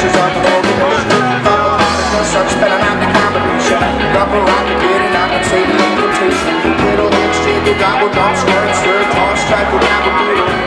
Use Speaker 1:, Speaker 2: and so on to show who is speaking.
Speaker 1: pictures of the organization. Follow articles, such spelling out the combination. Rubber rock, getting out and say the invitation. Little head shake, you gobble, dump, skirt, toss, strike, you gobble,